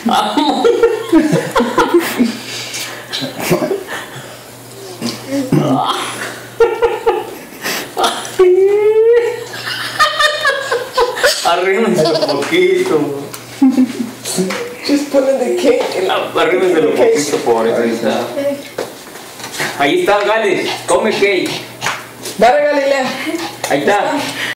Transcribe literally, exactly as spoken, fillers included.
Arrímense un poquito. Just put in the cake. Arrímense un poquito, pobrecita. Ahí está, Gales. Come cake. Dale, Galilea. Ahí está.